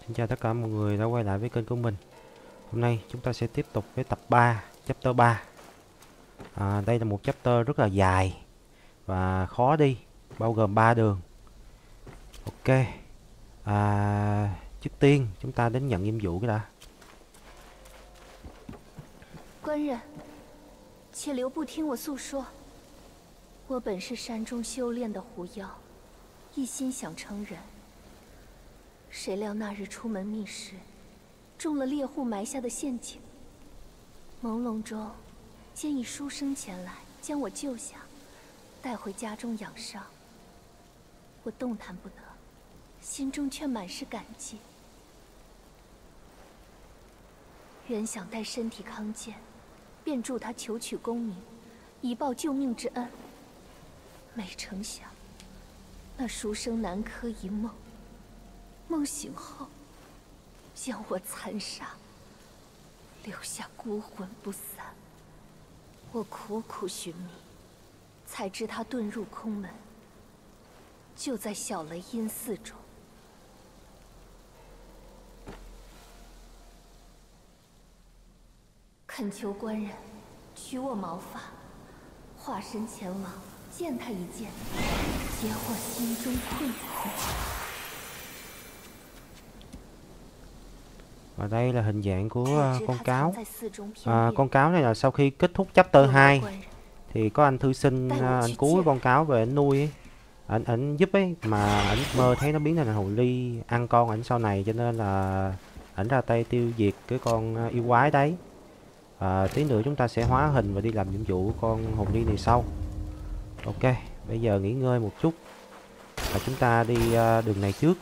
Xin chào tất cả mọi người đã quay lại với kênh của mình. Hôm nay chúng ta sẽ tiếp tục với tập 3, chapter 3. Đây là một chapter rất là dài và khó đi, bao gồm 3 đường. Ok. Trước tiên chúng ta đến nhận nhiệm vụ cái đã. 官人，且留步听我诉说。我本是山中修炼的狐妖，一心想成人。谁料那日出门觅食，中了猎户埋下的陷阱。朦胧中，见一书生前来将我救下，带回家中养伤。我动弹不得，心中却满是感激。原想待身体康健，便助他求取功名，以报救命之恩。没成想，那书生南柯一梦，梦醒后将我残杀，留下孤魂不散。我苦苦寻觅，才知他遁入空门，就在小雷音寺中。恳求官人取我毛发，化身前往见他一见，解我心中困苦。 Và đây là hình dạng của con cáo. Con cáo này là sau khi kết thúc chapter 2 thì có anh thư sinh, anh cứu con cáo về anh nuôi ấy. Ảnh giúp ấy, mà ảnh mơ thấy nó biến thành hồ ly ăn con ảnh sau này, cho nên là ảnh ra tay tiêu diệt cái con yêu quái đấy. Tí nữa chúng ta sẽ hóa hình và đi làm nhiệm vụ của con hồn ly này sau. Ok, bây giờ nghỉ ngơi một chút và chúng ta đi đường này trước.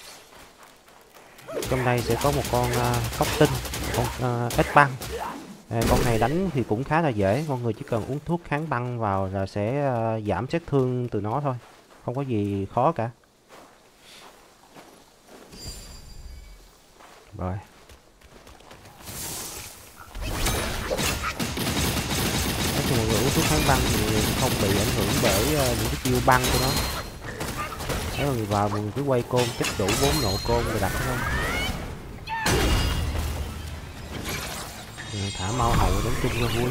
Trong đây sẽ có một con cóc tinh, con ếch băng. Con này đánh thì cũng khá là dễ, mọi người chỉ cần uống thuốc kháng băng vào là sẽ giảm sát thương từ nó thôi, không có gì khó cả. Rồi. Nói chung mọi người uống thuốc kháng băng thì mọi người không bị ảnh hưởng bởi những cái chiêu băng của nó. Nếu mọi người vào mọi người cứ quay côn tích đủ 4 nộ côn rồi đặt nó không. Thả mau hậu đánh chung cho vui.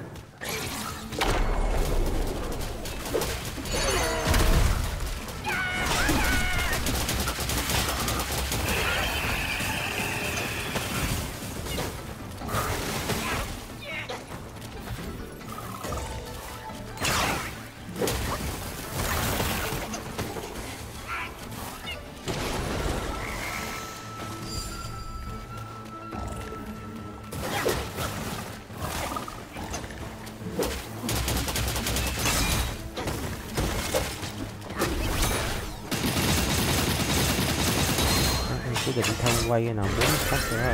Quyết định thân quay nào muốn cách sẽ là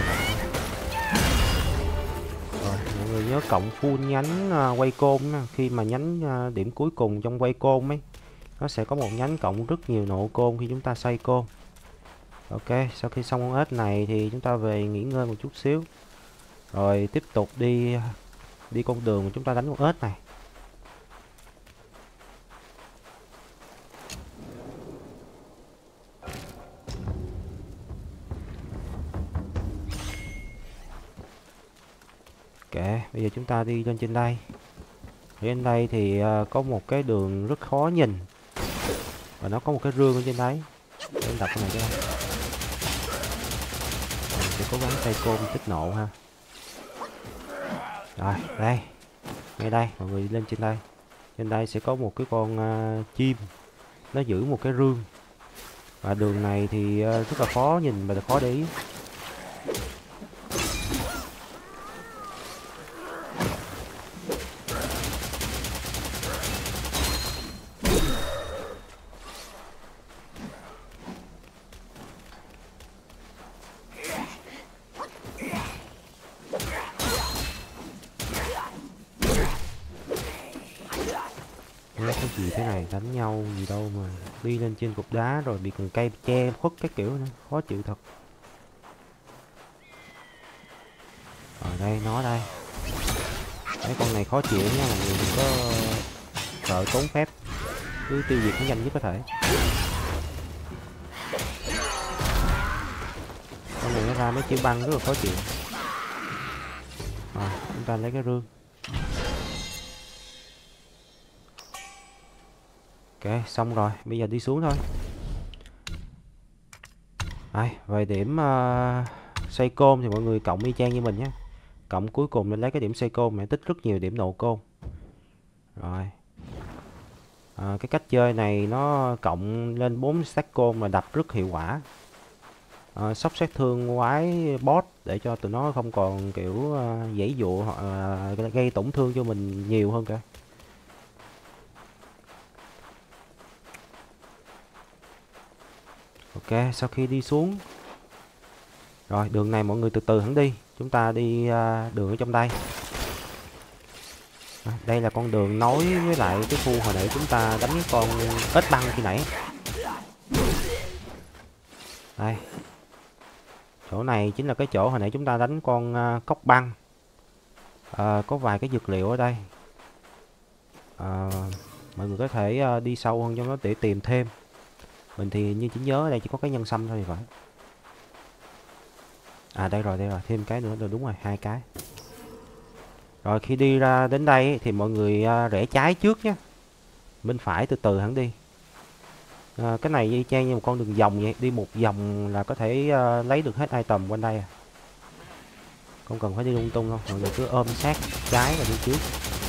rồi. Mọi người nhớ cộng full nhánh quay côn nha. Khi mà nhánh điểm cuối cùng trong quay côn ấy, nó sẽ có một nhánh cộng rất nhiều nộ côn khi chúng ta xoay côn. Ok, sau khi xong con ếch này thì chúng ta về nghỉ ngơi một chút xíu, rồi tiếp tục đi con đường mà chúng ta đánh con ếch này. Bây giờ chúng ta đi lên trên đây. Trên đây thì có một cái đường rất khó nhìn và nó có một cái rương ở trên đấy. Để đập cái này cho đây. Mình sẽ cố gắng tay côn tích nộ ha. Rồi đây, ngay đây mọi người đi lên trên đây. Trên đây sẽ có một cái con chim, nó giữ một cái rương và đường này thì rất là khó nhìn và khó để ý. Cái gì thế này, đánh nhau gì đâu mà đi lên trên cục đá rồi bị cần cây che khuất cái kiểu nữa, khó chịu thật. Ở đây nó đây, cái con này khó chịu nha mọi người, đừng có sợ tốn phép, cứ tiêu diệt nó nhanh nhất có thể. ra mấy chữ băng rất là khó chịu. Rồi chúng ta lấy cái rương. Ok, xong rồi, bây giờ đi xuống thôi. Đây, về điểm xây côn thì mọi người cộng y chang như mình nhé. Cộng cuối cùng để lấy cái điểm xây côn để tích rất nhiều điểm nổ côn. Rồi. Cái cách chơi này nó cộng lên 4 stack côn mà đập rất hiệu quả. Sốc sát thương quái boss để cho tụi nó không còn kiểu giãy dụa hoặc gây tổn thương cho mình nhiều hơn kìa. Ok, sau khi đi xuống rồi, đường này mọi người từ từ hẳn đi. Chúng ta đi đường ở trong đây. Đây là con đường nối với lại cái khu hồi nãy chúng ta đánh con ếch băng khi nãy. Đây. Chỗ này chính là cái chỗ hồi nãy chúng ta đánh con cóc băng. Có vài cái dược liệu ở đây. Mọi người có thể đi sâu hơn trong đó để tìm thêm. Mình thì như chỉ nhớ ở đây chỉ có cái nhân sâm thôi thì phải. Đây rồi, thêm cái nữa rồi, đúng rồi, 2 cái. Rồi khi đi ra đến đây thì mọi người rẽ trái trước nhé. Bên phải từ từ hẳn đi. Cái này y chang như một con đường vòng vậy, đi một vòng là có thể lấy được hết item quanh đây. Không cần phải đi lung tung đâu, mọi người cứ ôm sát trái và đi trước.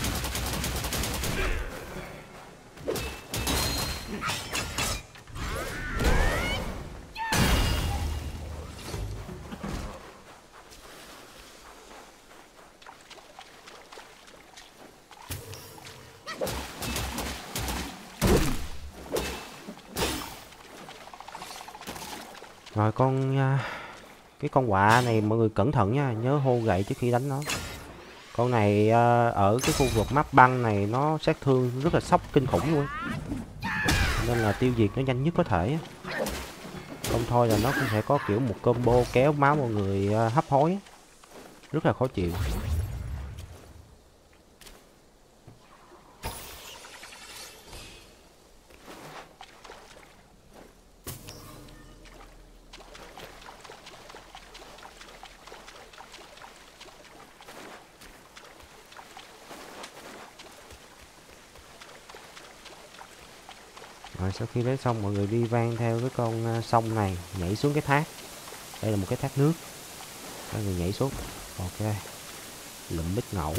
Rồi cái con quạ này mọi người cẩn thận nha, nhớ hô gậy trước khi đánh nó. Con này ở cái khu vực map băng này nó sát thương rất là sốc kinh khủng luôn, nên là tiêu diệt nó nhanh nhất có thể. Không thôi là nó cũng sẽ có kiểu một combo kéo máu mọi người hấp hối, rất là khó chịu. Rồi sau khi lấy xong mọi người đi van theo cái con sông này nhảy xuống cái thác. Đây là một cái thác nước. Mọi người nhảy xuống. Ok. Lụm bích ngẫu.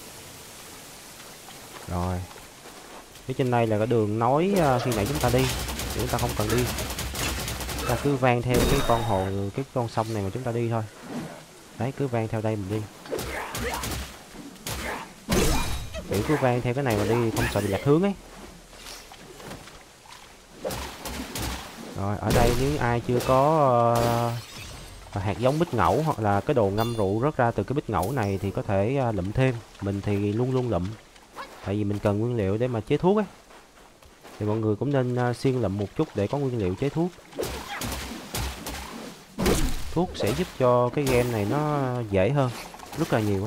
Rồi. Phía trên đây là cái đường nối khi nãy chúng ta đi. Chúng ta không cần đi. Chúng ta cứ van theo cái con hồ, cái con sông này mà chúng ta đi thôi. Đấy, cứ van theo đây mình đi. Kiểu cứ van theo cái này mà đi, không sợ bị lạc hướng ấy. Rồi, ở đây nếu ai chưa có hạt giống bích ngẫu hoặc là cái đồ ngâm rượu rớt ra từ cái bích ngẫu này thì có thể lụm thêm. Mình thì luôn luôn lụm. Tại vì mình cần nguyên liệu để mà chế thuốc ấy. Thì mọi người cũng nên siêng lụm một chút để có nguyên liệu chế thuốc. Thuốc sẽ giúp cho cái game này nó dễ hơn rất là nhiều ấy.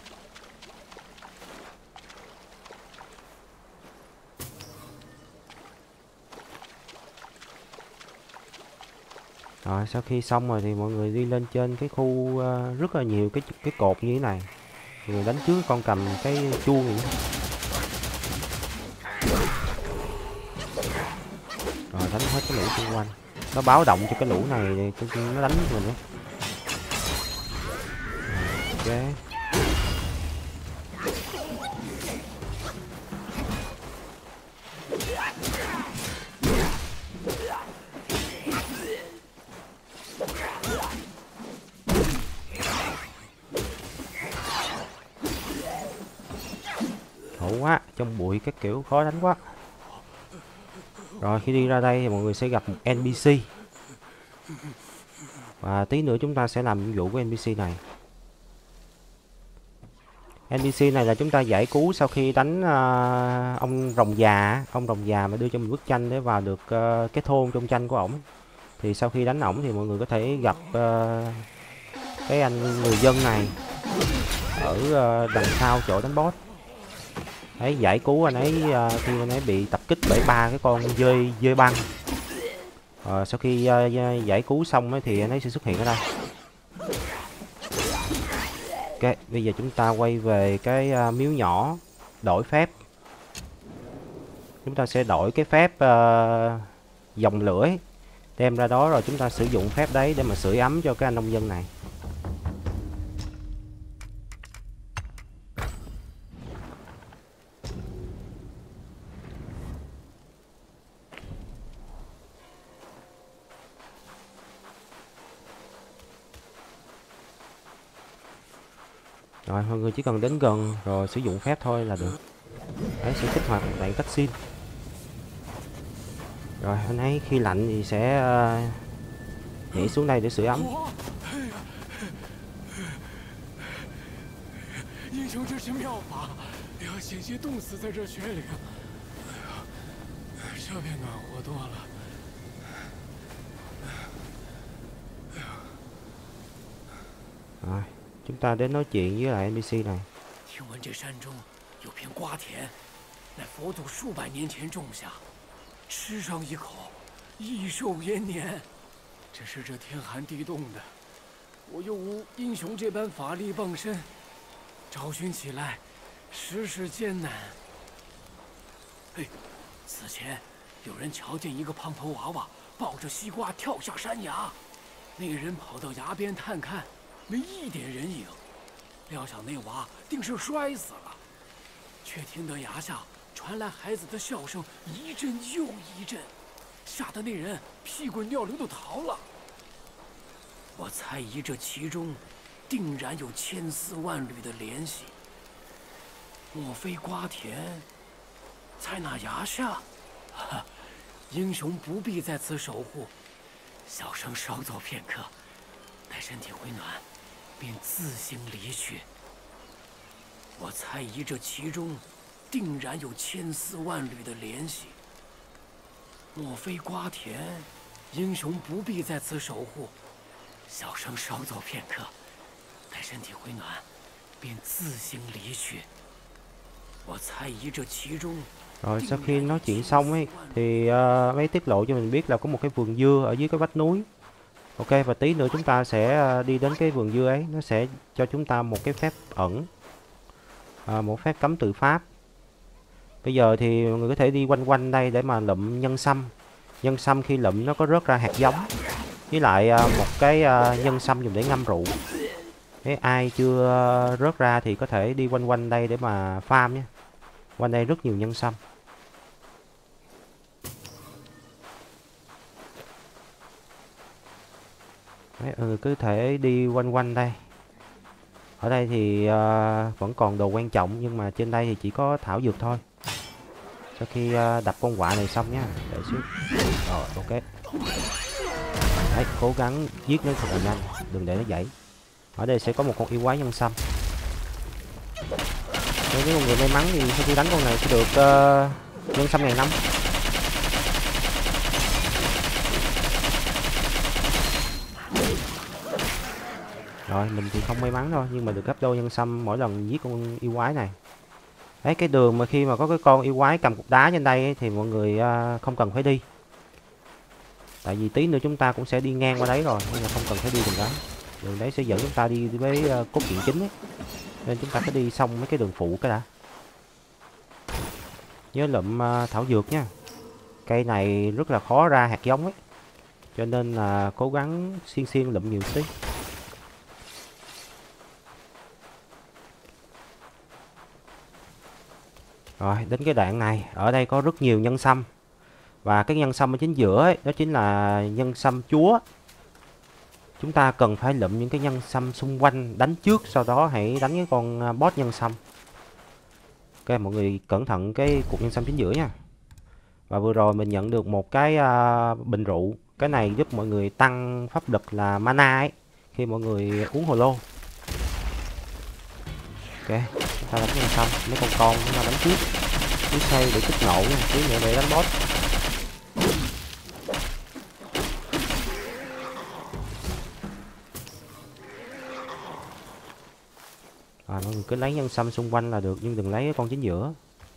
Rồi sau khi xong rồi thì mọi người đi lên trên cái khu rất là nhiều cái cột như thế này. Mọi người đánh trước con cầm cái chuông này. Rồi đánh hết cái lũ xung quanh. Nó báo động cho cái lũ này nó đánh mình ấy. Ok. Quá, trong bụi các kiểu khó đánh quá. Rồi khi đi ra đây thì mọi người sẽ gặp một NPC. Và tí nữa chúng ta sẽ làm nhiệm vụ của NPC này. NPC này là chúng ta giải cứu sau khi đánh ông rồng già. Ông rồng già mà đưa cho mình bức tranh để vào được cái thôn trong tranh của ổng. Thì sau khi đánh ổng thì mọi người có thể gặp cái anh người dân này ở đằng sau chỗ đánh boss. Đấy, giải cứu anh ấy khi anh ấy bị tập kích bởi 3 cái con dơi băng. Sau khi giải cứu xong ấy, thì anh ấy sẽ xuất hiện ở đây. Ok, bây giờ chúng ta quay về cái miếu nhỏ, đổi phép. Chúng ta sẽ đổi cái phép dòng lửa đem ra đó, rồi chúng ta sử dụng phép đấy để mà sưởi ấm cho cái anh nông dân này. Rồi mọi người chỉ cần đến gần rồi sử dụng phép thôi là được. Đấy sẽ kích hoạt đạn cutscene. Rồi anh ấy khi lạnh thì sẽ nhảy xuống đây để sưởi ấm. 英雄，这是妙法，要险些冻死在这雪里。这便暖和多了。 Rồi, chúng ta đến nói chuyện với lại NPC này. 听闻这山中有片瓜田，乃佛祖数百年前种下，吃上一口，益寿延年。只是这天寒地冻的，我又无英雄这般法力傍身。 找寻起来，实是艰难。嘿，此前有人瞧见一个胖头娃娃抱着西瓜跳下山崖，那个人跑到崖边探看，没一点人影，料想那娃定是摔死了。却听得崖下传来孩子的笑声，一阵又一阵，吓得那人屁滚尿流的逃了。我猜疑这其中。 定然有千丝万缕的联系。莫非瓜田在那崖下？英雄不必在此守护，小生稍走片刻，待身体回暖，便自行离去。我猜疑这其中定然有千丝万缕的联系。莫非瓜田？英雄不必在此守护，小生稍走片刻。 待身體回暖，便自行離去。我猜疑這其中。 Rồi sau khi nói chuyện xong ấy thì mới tiết lộ cho mình biết là có một cái vườn dưa ở dưới cái vách núi. Ok, và tí nữa chúng ta sẽ đi đến cái vườn dưa ấy, nó sẽ cho chúng ta một cái phép ẩn, một phép cấm tự pháp. Bây giờ thì mọi người có thể đi quanh quanh đây để mà lụm nhân sâm. Nhân sâm khi lụm nó có rớt ra hạt giống, với lại một cái nhân sâm dùng để ngâm rượu. Thế ai chưa rớt ra thì có thể đi quanh quanh đây để mà farm nhé. Quanh đây rất nhiều nhân sâm. Đấy, cứ thể đi quanh quanh đây. Ở đây thì vẫn còn đồ quan trọng, nhưng mà trên đây thì chỉ có thảo dược thôi. Sau khi đập con quạ này xong nhá, để xíu. Rồi ok. Đấy, cố gắng giết nó thật là nhanh, đừng để nó dãy. Ở đây sẽ có một con yêu quái nhân sâm. Nếu những người may mắn thì sau khi đánh con này sẽ được nhân sâm 1000 năm. Rồi mình thì không may mắn thôi, nhưng mà được gấp đôi nhân sâm mỗi lần giết con yêu quái này. Đấy, cái đường mà khi mà có cái con yêu quái cầm cục đá trên đây ấy, thì mọi người không cần phải đi. Tại vì tí nữa chúng ta cũng sẽ đi ngang qua đấy rồi, nên là không cần phải đi đường đó. Đường đấy sẽ dẫn chúng ta đi với cốt truyện chính ấy. Nên chúng ta phải đi xong mấy cái đường phụ cái đã. Nhớ lụm thảo dược nha. Cây này rất là khó ra hạt giống ấy, cho nên là cố gắng xiên lụm nhiều tí. Rồi đến cái đoạn này, ở đây có rất nhiều nhân sâm. Và cái nhân sâm ở chính giữa ấy, đó chính là nhân sâm chúa. Chúng ta cần phải lụm những cái nhân sâm xung quanh, đánh trước, sau đó hãy đánh cái con boss nhân sâm. Ok, mọi người cẩn thận cái cục nhân sâm chính giữa nha. Và vừa rồi mình nhận được một cái bình rượu. Cái này giúp mọi người tăng pháp lực là mana ấy, khi mọi người uống hồ lô. Ok, chúng ta đánh nhân sâm, mấy con chúng ta đánh trước. Cứ xây để kích nổ nha, tí nữa để đánh boss. Mọi người cứ lấy nhân sâm xung quanh là được, nhưng đừng lấy cái con chính giữa.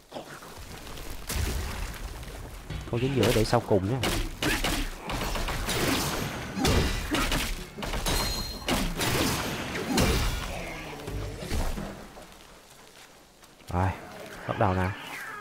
Con chính giữa để sau cùng nhé. Rồi, bắt đầu nào.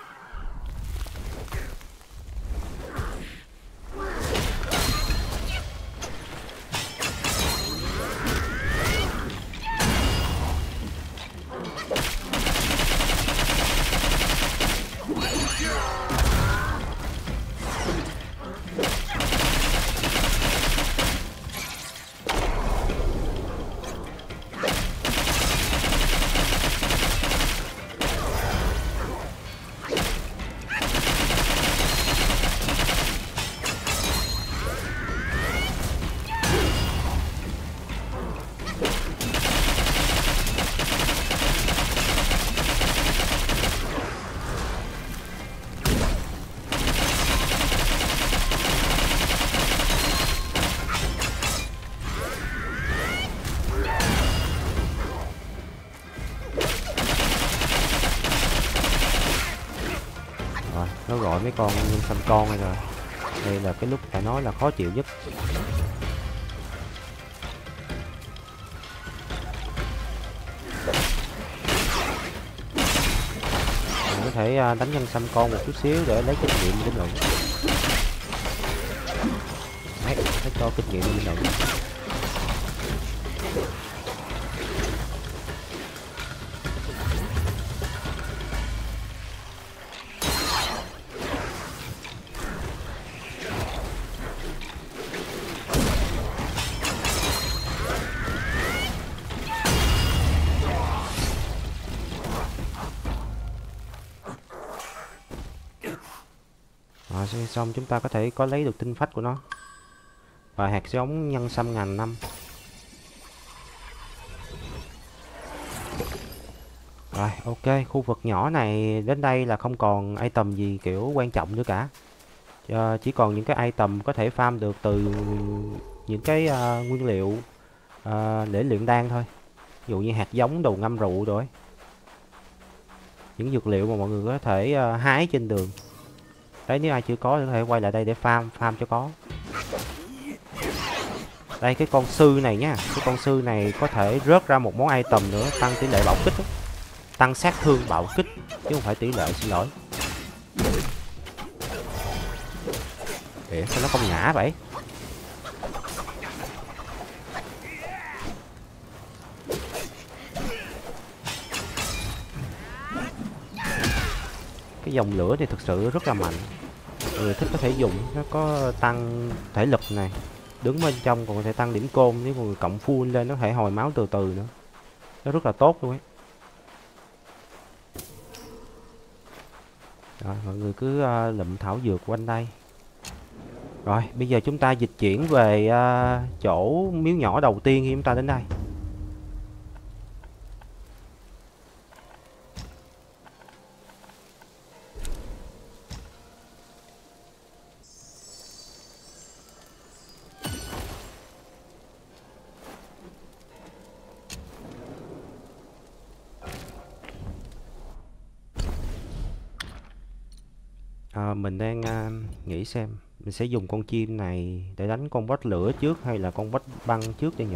Nó gọi mấy con nhân sâm con này rồi. Đây là cái lúc phải nói là khó chịu nhất. Mình có thể đánh nhân sâm con một chút xíu để lấy kinh nghiệm đến lượng. Đấy, nó cho kinh nghiệm đến lượng. Xong chúng ta có thể có lấy được tinh phách của nó và hạt giống nhân sâm ngàn năm. Rồi ok, khu vực nhỏ này đến đây là không còn item gì kiểu quan trọng nữa cả. Chỉ còn những cái item có thể farm được từ những cái nguyên liệu để luyện đan thôi. Ví dụ như hạt giống, đồ ngâm rượu rồi. Những dược liệu mà mọi người có thể hái trên đường. Đấy, nếu ai chưa có thì có thể quay lại đây để farm cho có. Đây cái con sư này nha, cái con sư này có thể rớt ra một món item nữa, tăng tỷ lệ bạo kích đó. Tăng sát thương bạo kích chứ không phải tỷ lệ, xin lỗi. Để sao nó không ngã vậy? Cái dòng lửa này thực sự rất là mạnh. Mọi người thích có thể dùng, nó có tăng thể lực này, đứng bên trong còn có thể tăng điểm côn, nếu mọi người cộng full lên nó có thể hồi máu từ từ nữa, nó rất là tốt luôn ấy. Rồi mọi người cứ lụm thảo dược quanh đây. Rồi bây giờ chúng ta dịch chuyển về chỗ miếu nhỏ đầu tiên khi chúng ta đến đây. Mình đang nghĩ xem mình sẽ dùng con chim này để đánh con boss lửa trước hay là con boss băng trước đây nhỉ?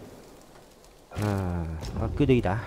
Cứ đi đã.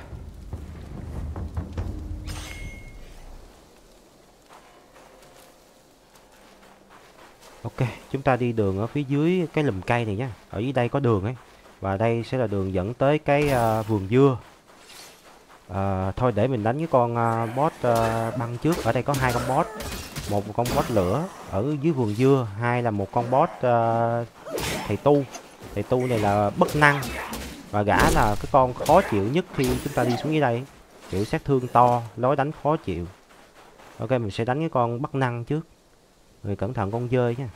Ok, chúng ta đi đường ở phía dưới cái lùm cây này nhé. Ở dưới đây có đường ấy. Và đây sẽ là đường dẫn tới cái vườn dưa. Thôi để mình đánh cái con boss băng trước. Ở đây có hai con boss. Một con boss lửa ở dưới vườn dưa, hai là một con boss thầy tu. Thầy tu này là bất năng và gã là cái con khó chịu nhất khi chúng ta đi xuống dưới đây, kiểu sát thương to, lối đánh khó chịu. Ok, mình sẽ đánh cái con bất năng trước. Người cẩn thận con dơi nha.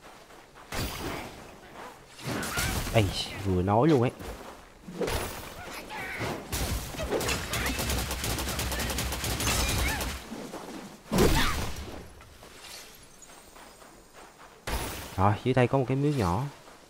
Ây, vừa nói luôn ấy. Rồi, dưới đây có một cái miếu nhỏ.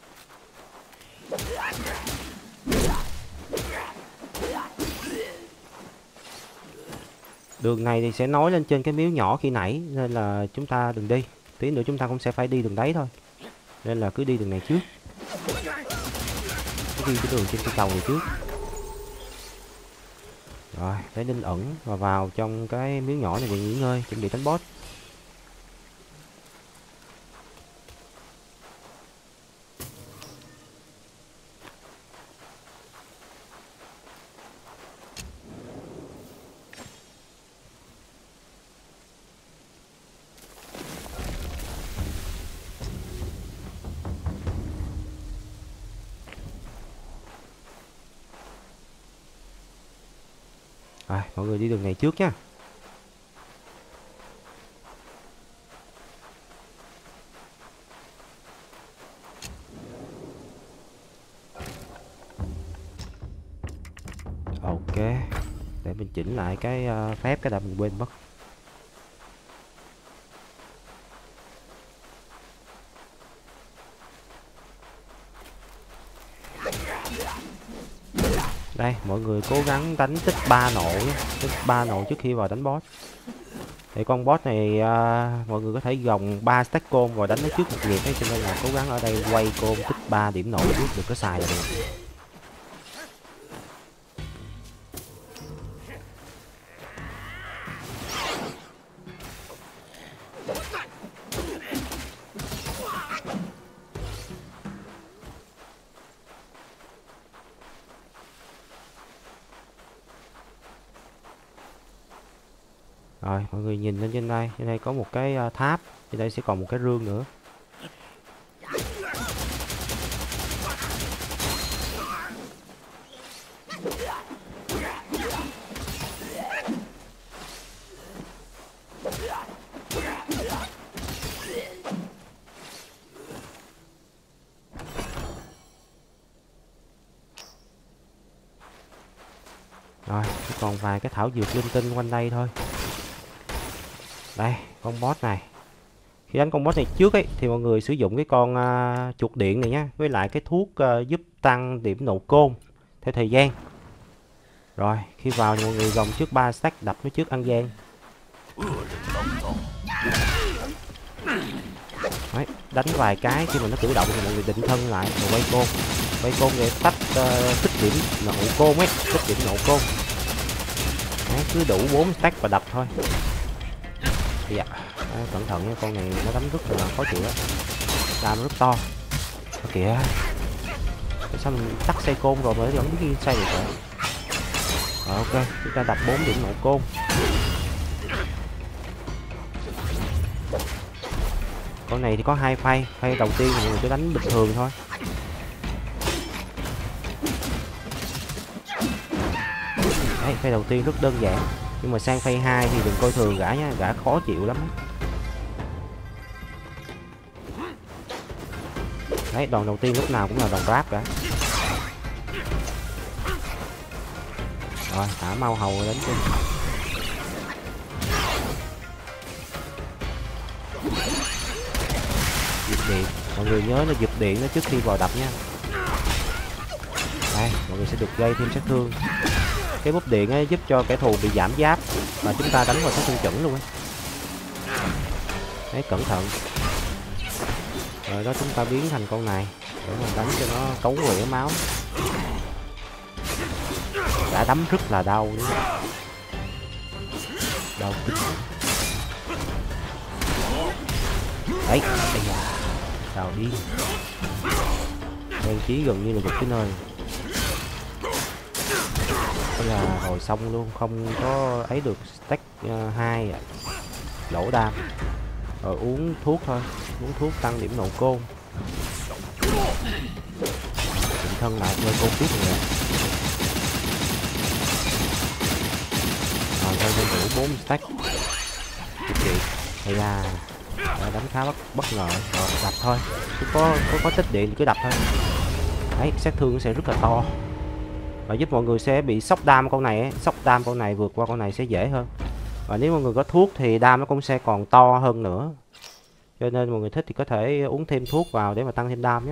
Đường này thì sẽ nối lên trên cái miếu nhỏ khi nãy, nên là chúng ta đừng đi. Tí nữa chúng ta cũng sẽ phải đi đường đấy thôi. Nên là cứ đi đường này trước. Cứ đi cái đường trên cây cầu này trước. Rồi, lấy linh ẩn và vào trong cái miếng nhỏ này để nghỉ ngơi, chuẩn bị đánh boss. Rồi, mọi người đi đường này trước nhé. Ok, để mình chỉnh lại cái phép cái đã mình quên mất. Đây, mọi người cố gắng đánh tích 3 nộ nhé, tích 3 nộ trước khi vào đánh boss. Thì con boss này mọi người có thể gồng 3 stack côn rồi đánh nó trước một nhịp ấy, cho nên là cố gắng ở đây quay côn tích 3 điểm nộ trước, được có xài là được. Rồi, mọi người nhìn lên trên đây có một cái tháp, trên đây sẽ còn một cái rương nữa. Rồi, chỉ còn vài cái thảo dược linh tinh quanh đây thôi. Đây, con boss này. Khi đánh con boss này trước ấy thì mọi người sử dụng cái con chuột điện này nhé, với lại cái thuốc giúp tăng điểm nộ côn theo thời gian. Rồi, khi vào thì mọi người gồng trước 3 stack, đập nó trước ăn gian. Đấy, đánh vài cái khi mà nó cử động thì mọi người định thân lại rồi quay côn. Quay côn để tách tích điểm nộ côn ấy, tích điểm nộ côn. Đấy, cứ đủ 4 stack và đập thôi. Dạ, cẩn thận nha, con này nó đánh rất là khó chịu đó. Đam rất to. Kìa. Tại sao mình tắt xây côn rồi mà nó vẫn biết xây được rồi. Rồi ok, chúng ta đập 4 điểm nộ côn. Con này thì có 2 phay, phay đầu tiên thì mình cứ đánh bình thường thôi. Đấy, phay đầu tiên rất đơn giản. Nhưng mà sang phay 2 thì đừng coi thường gã nhá, gã khó chịu lắm. Đấy, đòn đầu tiên lúc nào cũng là đòn grab cả. Rồi, thả mau hầu đến trên. Dược điện, mọi người nhớ là dược điện nó trước khi vào đập nha. Đây, mọi người sẽ được gây thêm sát thương. Cái búp điện ấy giúp cho kẻ thù bị giảm giáp và chúng ta đánh vào sát thương chuẩn luôn ấy. Đấy, cẩn thận. Rồi đó, chúng ta biến thành con này để mà đánh cho nó cấu quẻ máu. Đã đấm rất là đau đấy. Đau kinh. Đấy, đây là đau điên. Đen chí gần như là một cái nơi. Đây là hồi xong luôn, không có ấy được stack 2 à. Lỗ đam. Rồi uống thuốc thôi, uống thuốc tăng điểm nộ côn. Định thân lại quay côn tiếp rồi. Rồi quay lên đủ 4 stack. Chị hay là đánh khá bất ngờ. Rồi đập thôi, cứ có tích điện thì cứ đập thôi. Đấy, sát thương nó sẽ rất là to và giúp mọi người sẽ bị sốc đam con này ấy. Sốc đam con này vượt qua con này sẽ dễ hơn. Và nếu mọi người có thuốc thì đam nó cũng sẽ còn to hơn nữa. Cho nên mọi người thích thì có thể uống thêm thuốc vào để mà tăng thêm đam nhé.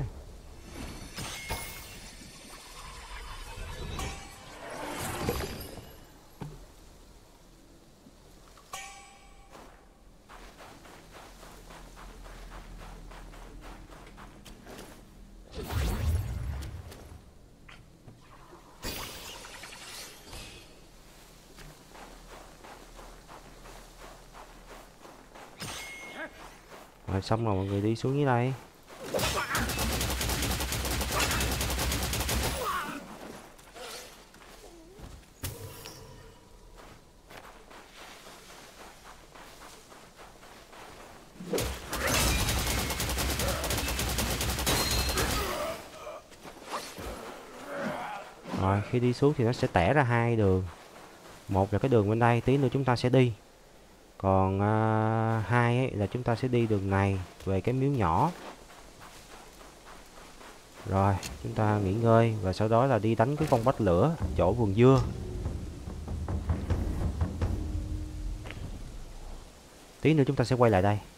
Rồi xong rồi mọi người đi xuống dưới đây. Rồi khi đi xuống thì nó sẽ tẻ ra hai đường. Một là cái đường bên đây, tí nữa chúng ta sẽ đi. Còn hai ấy, là chúng ta sẽ đi đường này về cái miếu nhỏ. Rồi chúng ta nghỉ ngơi và sau đó là đi đánh cái con bách lửa chỗ vườn dưa. Tí nữa chúng ta sẽ quay lại đây.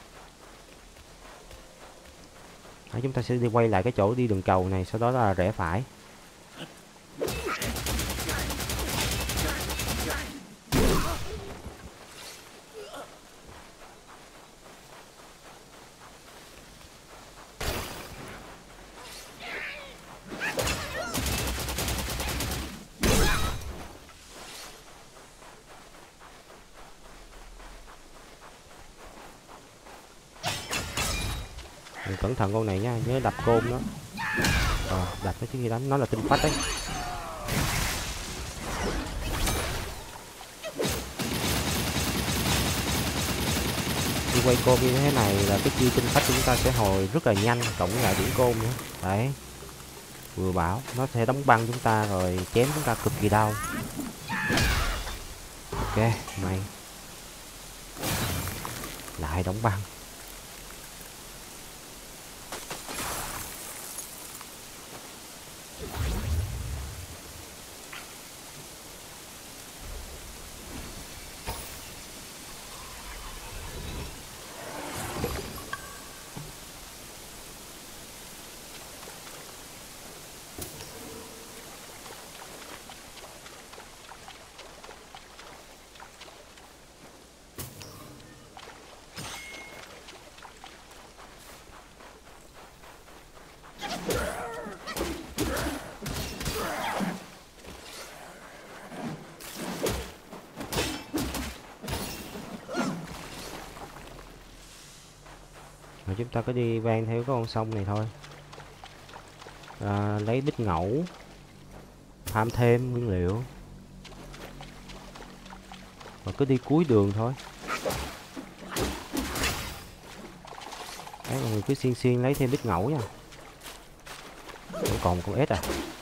Đấy, chúng ta sẽ đi quay lại cái chỗ đi đường cầu này, sau đó là rẽ phải. Cẩn thận con này nha, nhớ đập côn đó. Đập nó trước khi đánh, nó là tinh phách đấy. Khi quay côn như thế này là cái chiêu tinh phách chúng ta sẽ hồi rất là nhanh, cộng lại điểm côn nữa. Đấy, vừa bảo nó sẽ đóng băng chúng ta rồi chém chúng ta cực kỳ đau. Ok, mày lại đóng băng. Rồi chúng ta cứ đi van theo cái con sông này thôi. Lấy bích ngẫu, farm thêm nguyên liệu và cứ đi cuối đường thôi. Đấy, mọi người cứ xiên lấy thêm bích ngẫu nha. Vẫn còn một con ếch à.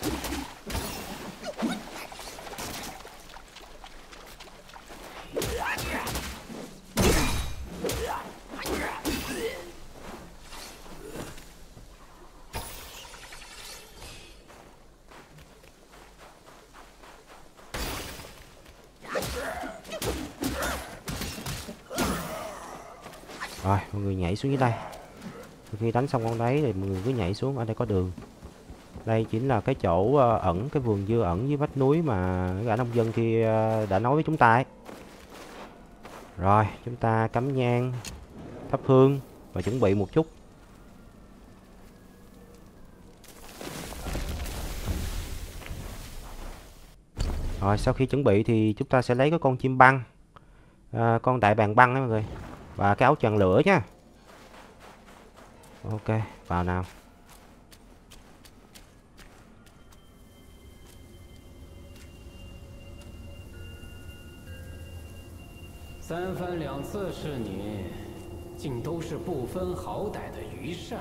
Rồi mọi người nhảy xuống dưới đây. Khi đánh xong con đấy thì mọi người cứ nhảy xuống. Ở đây có đường. Đây chính là cái chỗ ẩn, cái vườn dưa ẩn dưới vách núi mà gã nông dân kia đã nói với chúng ta ấy. Rồi chúng ta cắm nhang, thắp hương và chuẩn bị một chút. Rồi sau khi chuẩn bị thì chúng ta sẽ lấy cái con chim băng, con đại bàng băng đó mọi người, và cái áo choàng lửa nhá. Ok, vào nào. 三番两次是你，竟都是不分好歹的愚善。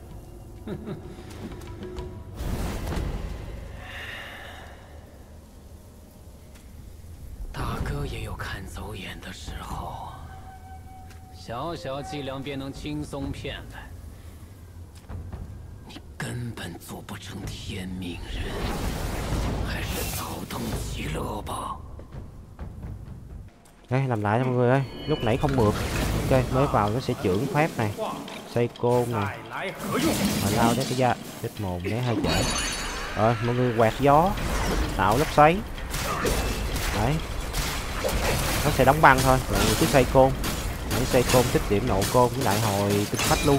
大哥也有看走眼的时候，小小伎俩便能轻松骗来，你根本做不成天命人，还是早登极乐吧。 Đây làm lại cho mọi người ơi, lúc nãy không mượt. Ok, mới vào nó sẽ trưởng phép này, xây côn này, mà lao đến cái da, chết mồm né hơi trễ. Rồi mọi người quạt gió, tạo lốc xoáy. Đấy, nó sẽ đóng băng thôi, mọi người cứ xây côn, những xây côn tích điểm nộ côn với lại hồi tinh phách luôn.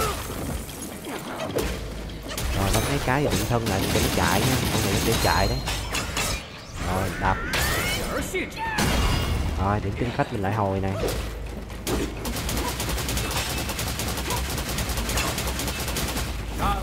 Rồi bấm mấy cái và định thân lại để nó chạy nha, mọi người nó sẽ chạy đấy. Rồi đập. Rồi điểm tinh phách mình lại hồi này.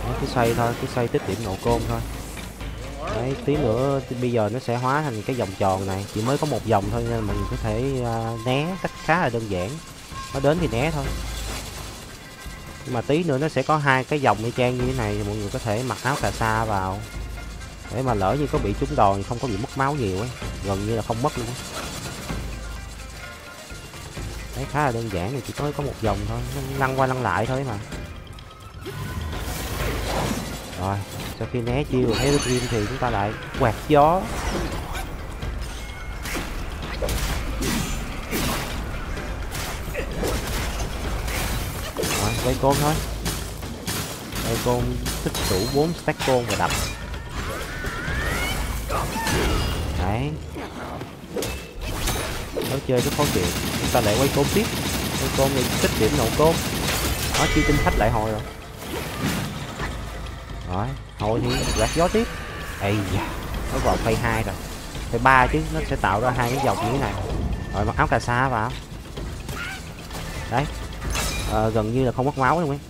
Đấy, cứ xoay thôi, cứ xoay tích điểm nộ côn thôi. Đấy, tí nữa bây giờ nó sẽ hóa thành cái vòng tròn này, chỉ mới có một vòng thôi nên mọi người có thể né cách khá là đơn giản. Nó đến thì né thôi. Nhưng mà tí nữa nó sẽ có hai cái vòng y chang như thế này, thì mọi người có thể mặc áo cà sa vào để mà lỡ như có bị trúng đòn thì không có bị mất máu nhiều ấy, gần như là không mất luôn ấy. Đấy, khá là đơn giản, thì chỉ có một vòng thôi, nó lăn qua lăn lại thôi mà. Rồi, sau khi né chiêu thấy được im thì chúng ta lại quạt gió. Rồi, quay côn thôi. Quay côn tích đủ 4 stack côn và đập. Đấy. Nói chơi rất khó chịu. Chúng ta lại quay côn tiếp. Quay côn thì tích điểm nổ côn. Đó, chiêu tinh phách lại hồi rồi. Rồi, hồi thì quạt gió tiếp. Ây da, nó vào phase 2 rồi. Phase 3 chứ, nó sẽ tạo ra hai cái dòng như thế này. Rồi mặc áo cà sa vào. Đấy. Gần như là không mất máu luôn ấy.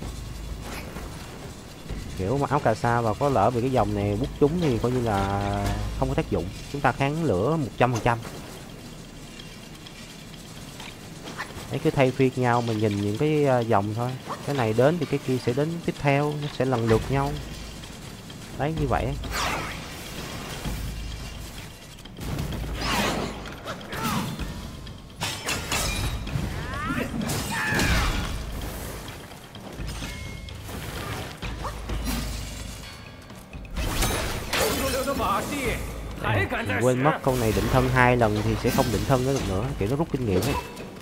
Kiểu mặc áo cà sa và có lỡ bị cái dòng này bút trúng thì coi như là không có tác dụng. Chúng ta kháng lửa 100%. Đấy, cứ thay phiên nhau mà nhìn những cái dòng thôi. Cái này đến thì cái kia sẽ đến tiếp theo, nó sẽ lần lượt nhau. Đấy, như vậy. Mình quên mất con này định thân 2 lần thì sẽ không định thân nữa được nữa, kiểu nó rút kinh nghiệm ấy.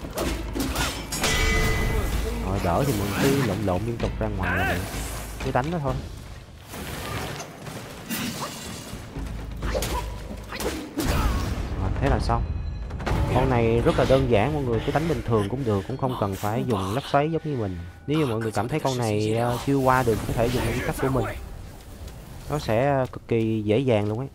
Rồi đỡ thì mình cứ lộn lộn liên tục ra ngoài là được. Cứ đánh nó thôi. Rồi, thế là xong. Con này rất là đơn giản, mọi người cứ đánh bình thường cũng được, cũng không cần phải dùng lốc xoáy giống như mình. Nếu như mọi người cảm thấy con này chưa qua được, có thể dùng cái cách của mình. Nó sẽ cực kỳ dễ dàng luôn ấy.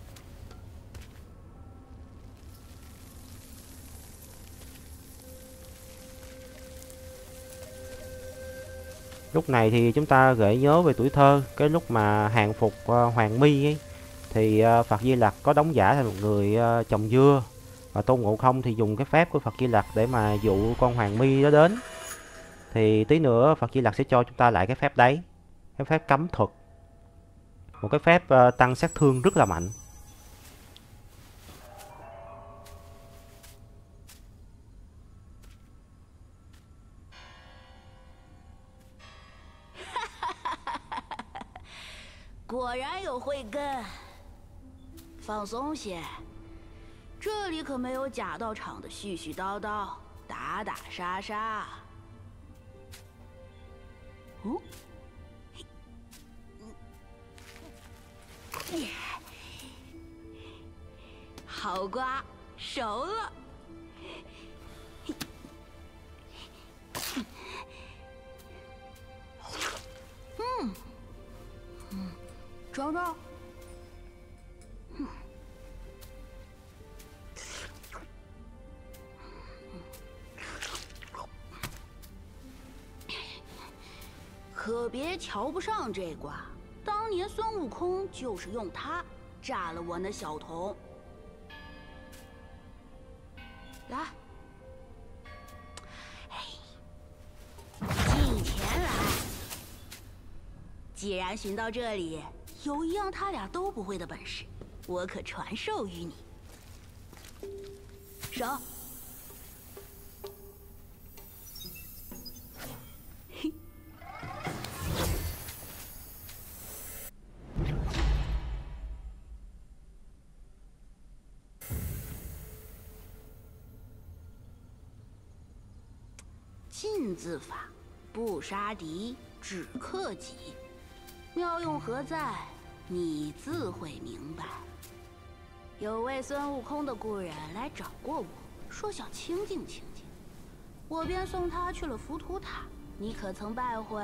Lúc này thì chúng ta gợi nhớ về tuổi thơ, cái lúc mà hàng phục Hoàng Mi ấy, thì Phật Di Lặc có đóng giả thành một người trồng dưa, và Tôn Ngộ Không thì dùng cái phép của Phật Di Lặc để mà dụ con Hoàng Mi đó đến. Thì tí nữa Phật Di Lặc sẽ cho chúng ta lại cái phép đấy, cái phép cấm thuật, một cái phép tăng sát thương rất là mạnh. Quả然有慧根。放松些，这里可没有假道场的絮絮叨叨、打打杀杀。哦，好瓜，熟了。尝尝。可别瞧不上这瓜，当年孙悟空就是用它炸了我那小童。来，近前来。既然寻到这里，有一样他俩都不会的本事，我可传授于你。手。禁字法，不杀敌，只克己。妙用何在？你自会明白。有位孙悟空的故人来找过我，说想清静清静，我便送他去了浮屠塔。你可曾拜会？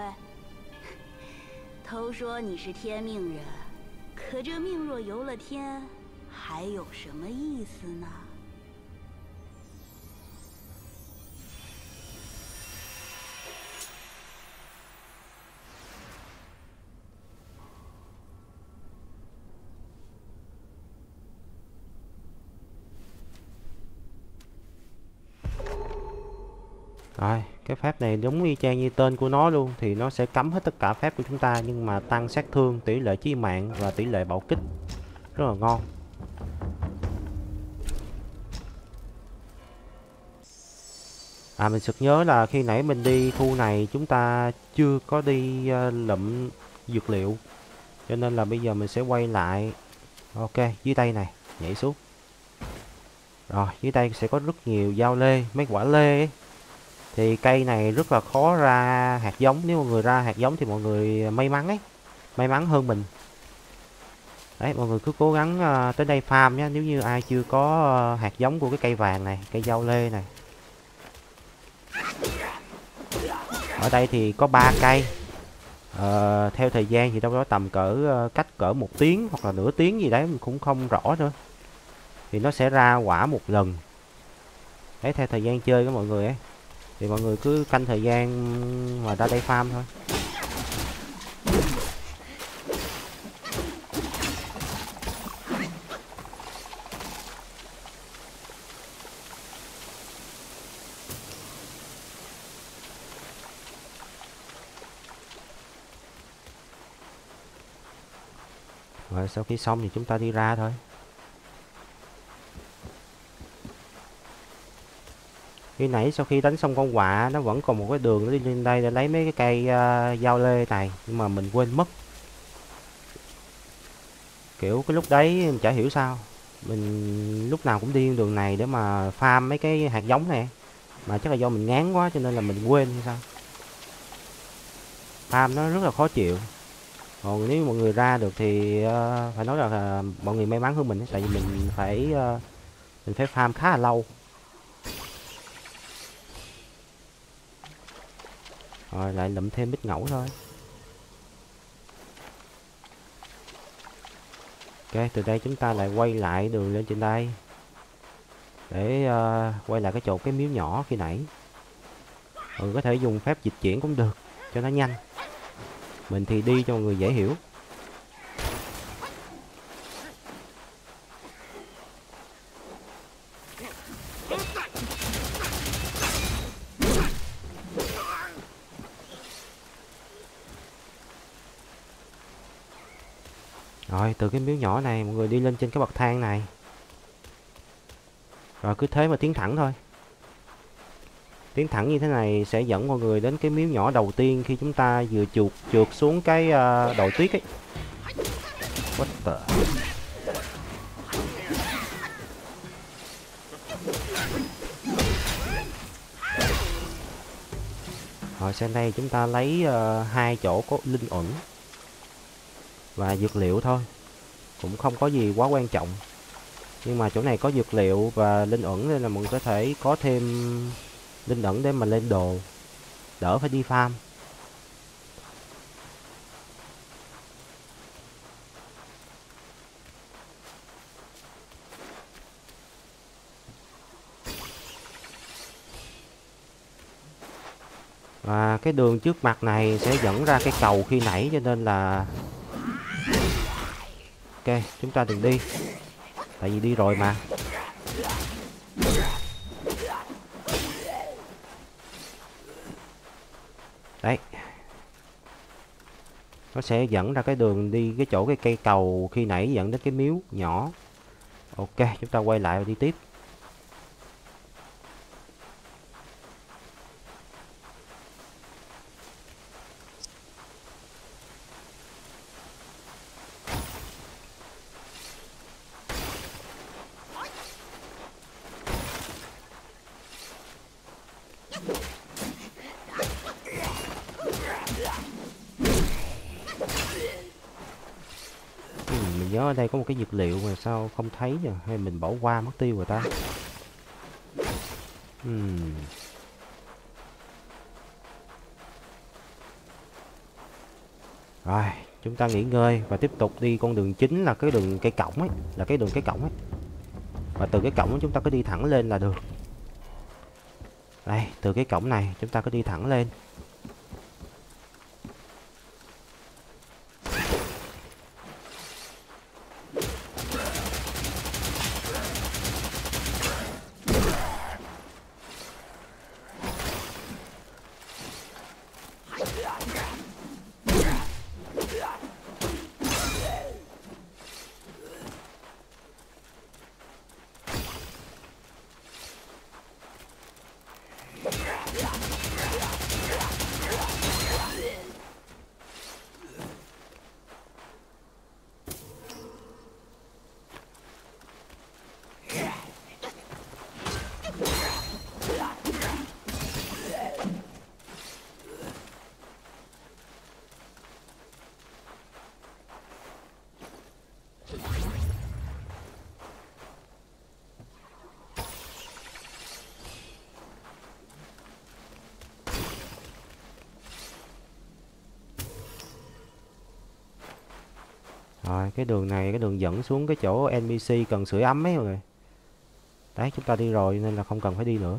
都说你是天命人，可这命若游了天，还有什么意思呢？ Rồi, cái phép này đúng y chang như tên của nó luôn, thì nó sẽ cấm hết tất cả phép của chúng ta nhưng mà tăng sát thương, tỷ lệ chí mạng và tỷ lệ bạo kích. Rất là ngon. Mình sực nhớ là khi nãy mình đi khu này chúng ta chưa có đi lụm dược liệu. Cho nên là bây giờ mình sẽ quay lại. Ok, dưới đây này, nhảy xuống. Rồi, dưới đây sẽ có rất nhiều dao lê, mấy quả lê ấy. Thì cây này rất là khó ra hạt giống. Nếu mọi người ra hạt giống thì mọi người may mắn ấy. May mắn hơn mình. Đấy, mọi người cứ cố gắng tới đây farm nhé. Nếu như ai chưa có hạt giống của cái cây vàng này, cây dao lê này. Ở đây thì có 3 cây. Theo thời gian thì đâu đó tầm cách cỡ 1 tiếng hoặc là nửa tiếng gì đấy, mình cũng không rõ nữa. Thì nó sẽ ra quả một lần. Đấy, theo thời gian chơi của mọi người ấy. Thì mọi người cứ canh thời gian mà ra đây farm thôi. Rồi sau khi xong thì chúng ta đi ra thôi. Khi nãy sau khi đánh xong con quạ nó vẫn còn một cái đường nó đi lên đây để lấy mấy cái cây dao lê này, nhưng mà mình quên mất. Kiểu cái lúc đấy mình chả hiểu sao mình lúc nào cũng đi đường này để mà farm mấy cái hạt giống này, mà chắc là do mình ngán quá cho nên là mình quên hay sao. Farm nó rất là khó chịu. Còn nếu mọi người ra được thì phải nói là mọi người may mắn hơn mình, tại vì mình phải farm khá là lâu. Rồi lại lụm thêm bích ngẫu thôi. Ok, từ đây chúng ta lại quay lại đường lên trên đây để quay lại cái chỗ cái miếu nhỏ khi nãy. Mọi người có thể dùng phép dịch chuyển cũng được cho nó nhanh. Mình thì đi cho mọi người dễ hiểu. Rồi từ cái miếu nhỏ này mọi người đi lên trên cái bậc thang này. Rồi cứ thế mà tiến thẳng thôi. Tiến thẳng như thế này sẽ dẫn mọi người đến cái miếu nhỏ đầu tiên khi chúng ta vừa trượt xuống cái đồi tuyết ấy. What the... Rồi sang đây chúng ta lấy 2 chỗ có linh ẩn và dược liệu thôi. Cũng không có gì quá quan trọng. Nhưng mà chỗ này có dược liệu và linh ẩn nên là mọi người có thể có thêm linh ẩn để mà lên đồ, đỡ phải đi farm. Và cái đường trước mặt này sẽ dẫn ra cái cầu khi nãy, cho nên là ok, chúng ta đừng đi. Tại vì đi rồi mà. Đấy. Nó sẽ dẫn ra cái đường đi cái chỗ cái cây cầu khi nãy dẫn đến cái miếu nhỏ. Ok, chúng ta quay lại và đi tiếp. Mình nhớ ở đây có một cái dược liệu mà sao không thấy nhỉ? Hay mình bỏ qua mất tiêu rồi ta? Rồi, chúng ta nghỉ ngơi và tiếp tục đi con đường chính là cái đường cây cổng ấy, Và từ cái cổng chúng ta cứ đi thẳng lên là được. Đây, từ cái cổng này chúng ta cứ đi thẳng lên. Rồi cái đường này, cái đường dẫn xuống cái chỗ NPC cần sưởi ấm ấy mọi người. Đấy, chúng ta đi rồi nên là không cần phải đi nữa.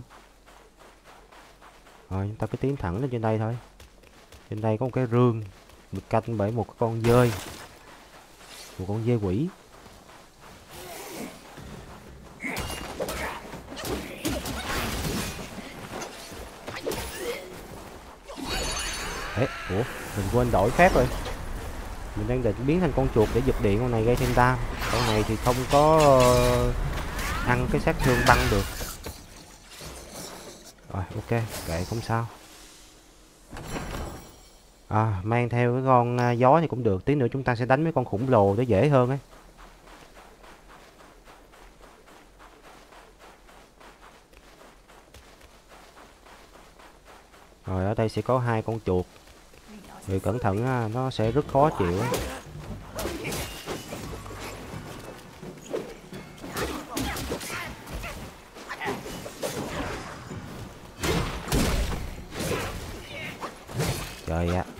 Rồi chúng ta cứ tiến thẳng lên trên đây thôi. Trên đây có một cái rương được canh bởi một con dơi, một con dơi quỷ. Đấy, ủa, mình quên đổi phép rồi. Mình đang định biến thành con chuột để giật điện con này gây thêm đam. Con này thì không có ăn cái sát thương băng được. Rồi ok, kệ không sao. Mang theo cái con gió thì cũng được. Tí nữa chúng ta sẽ đánh mấy con khủng lồ để dễ hơn ấy. Rồi ở đây sẽ có 2 con chuột. Người cẩn thận nó sẽ rất khó chịu ấy. Trời ạ.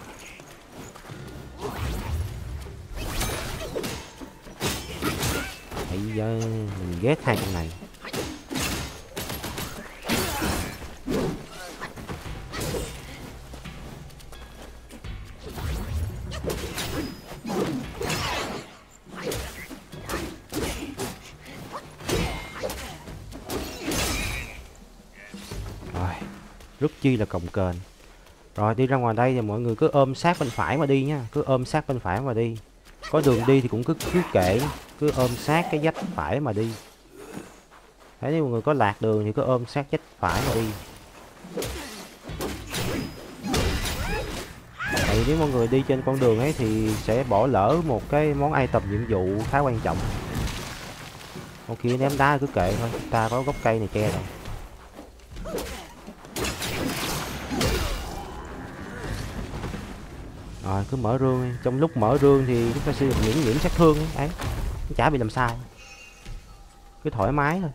Bây giờ mình ghét 2 con này. Rồi, rất chi là cồng kềnh. Rồi đi ra ngoài đây thì mọi người cứ ôm sát bên phải mà đi nha, cứ ôm sát bên phải mà đi. Có đường đi thì cũng cứ kệ, cứ ôm sát cái vách phải mà đi. Thấy nếu mọi người có lạc đường thì cứ ôm sát vách phải mà đi. Tại nếu mọi người đi trên con đường ấy thì sẽ bỏ lỡ một cái món item nhiệm vụ khá quan trọng. Con kia ném đá cứ kệ thôi, ta có gốc cây này che rồi. Rồi cứ mở rương đi. Trong lúc mở rương thì chúng ta sẽ được miễn sát thương ấy. Đấy, nó chả bị làm sao, cứ thoải mái thôi.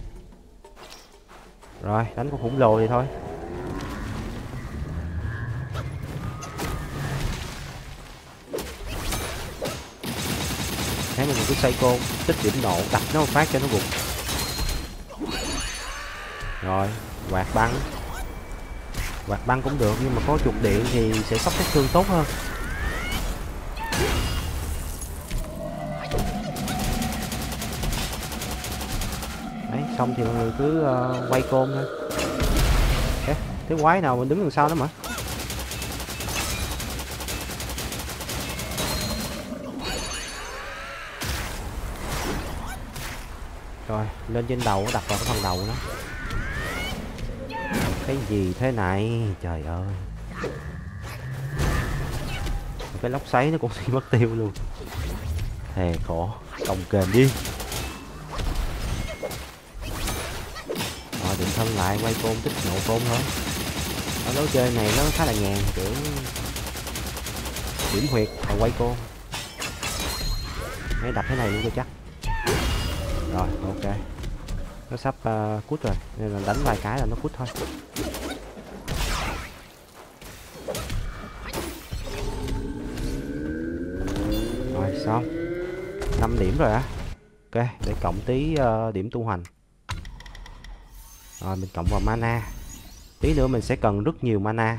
Rồi đánh con khủng lồ thì thôi. Thế mình cứ xoay côn, tích điểm nộ, đập nó một phát cho nó gục. Rồi quạt băng. Quạt băng cũng được nhưng mà có chuột điện thì sẽ sốc sát thương tốt hơn. Đấy, xong thì mọi người cứ quay côn thôi. Thế quái nào mình đứng đằng sau đó mà. Rồi lên trên đầu, đặt vào cái phần đầu nó. Cái gì thế này, trời ơi. Cái lốc xoáy nó cũng đi mất tiêu luôn. Thề khổ, cồng kềnh đi. Rồi định thân lại, quay côn tích nộ côn thôi. Ở lối chơi này nó khá là nhàn, kiểu điểm huyệt và quay côn. Hãy đập cái này luôn cho chắc. Rồi ok, nó sắp cút rồi nên là đánh vài cái là nó cút thôi. Rồi xong 5 điểm rồi á. Ok, để cộng tí điểm tu hành. Rồi mình cộng vào mana. Tí nữa mình sẽ cần rất nhiều mana.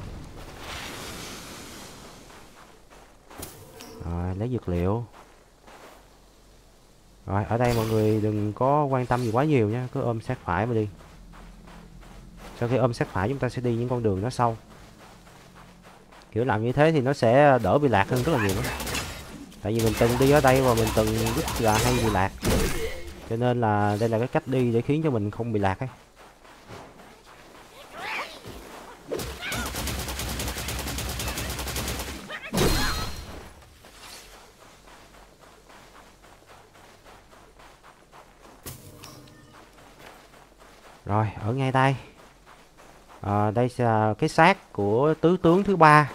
Rồi lấy dược liệu. Rồi ở đây mọi người đừng có quan tâm gì quá nhiều nha, cứ ôm sát phải mà đi. Sau khi ôm sát phải chúng ta sẽ đi những con đường nó sâu. Kiểu làm như thế thì nó sẽ đỡ bị lạc hơn rất là nhiều đó. Tại vì mình từng đi ở đây và mình từng rất là hay bị lạc. Cho nên là đây là cái cách đi để khiến cho mình không bị lạc ấy. Rồi ở ngay đây. Đây là cái xác của tứ tướng thứ 3.